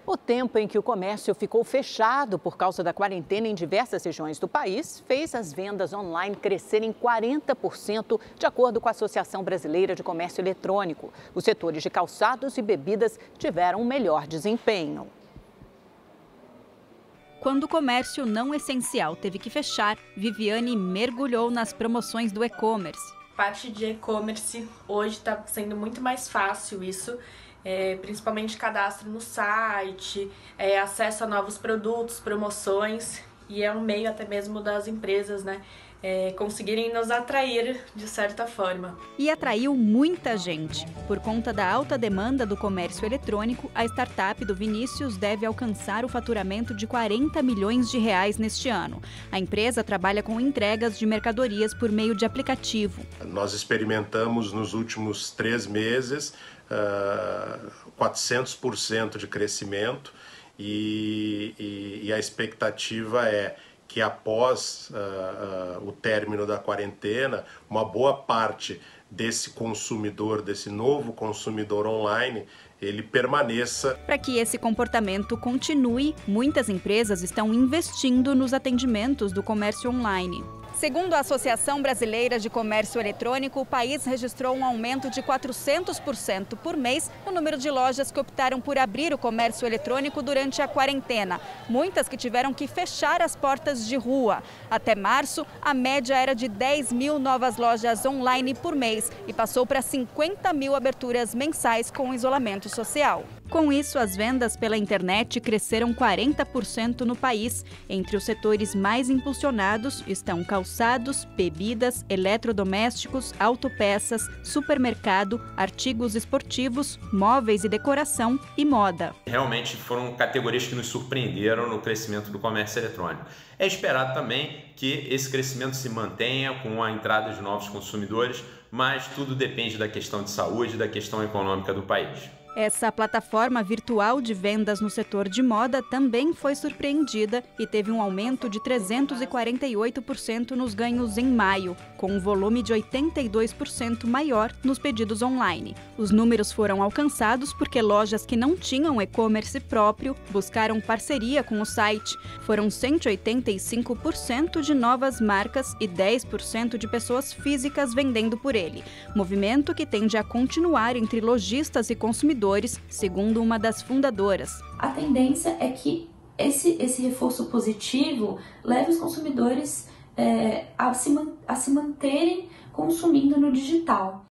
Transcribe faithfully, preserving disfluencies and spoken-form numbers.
O tempo em que o comércio ficou fechado por causa da quarentena em diversas regiões do país fez as vendas online crescerem quarenta por cento, de acordo com a Associação Brasileira de Comércio Eletrônico. Os setores de calçados e bebidas tiveram um melhor desempenho. Quando o comércio não essencial teve que fechar, Viviane mergulhou nas promoções do e-commerce. Parte de e-commerce hoje está sendo muito mais fácil isso. É, principalmente cadastro no site, é, acesso a novos produtos, promoções, e é um meio até mesmo das empresas, né, é, conseguirem nos atrair de certa forma. E atraiu muita gente. Por conta da alta demanda do comércio eletrônico, a startup do Vinícius deve alcançar o faturamento de quarenta milhões de reais neste ano. A empresa trabalha com entregas de mercadorias por meio de aplicativo. Nós experimentamos nos últimos três meses Uh, quatrocentos por cento de crescimento e, e, e a expectativa é que após uh, uh, o término da quarentena, uma boa parte desse consumidor, desse novo consumidor online, ele permaneça. Para que esse comportamento continue, muitas empresas estão investindo nos atendimentos do comércio online. Segundo a Associação Brasileira de Comércio Eletrônico, o país registrou um aumento de quatrocentos por cento por mês no número de lojas que optaram por abrir o comércio eletrônico durante a quarentena. Muitas que tiveram que fechar as portas de rua. Até março, a média era de dez mil novas lojas online por mês e passou para cinquenta mil aberturas mensais com o isolamento social. Com isso, as vendas pela internet cresceram quarenta por cento no país. Entre os setores mais impulsionados estão calçados, bebidas, eletrodomésticos, autopeças, supermercado, artigos esportivos, móveis e decoração e moda. Realmente foram categorias que nos surpreenderam no crescimento do comércio eletrônico. É esperado também que esse crescimento se mantenha com a entrada de novos consumidores, mas tudo depende da questão de saúde e da questão econômica do país. Essa plataforma virtual de vendas no setor de moda também foi surpreendida e teve um aumento de trezentos e quarenta e oito por cento nos ganhos em maio, com um volume de oitenta e dois por cento maior nos pedidos online. Os números foram alcançados porque lojas que não tinham e-commerce próprio buscaram parceria com o site. Foram cento e oitenta e cinco por cento de novas marcas e dez por cento de pessoas físicas vendendo por ele. Movimento que tende a continuar entre lojistas e consumidores, segundo uma das fundadoras. A tendência é que esse, esse reforço positivo leve os consumidores é, a, se, a se manterem consumindo no digital.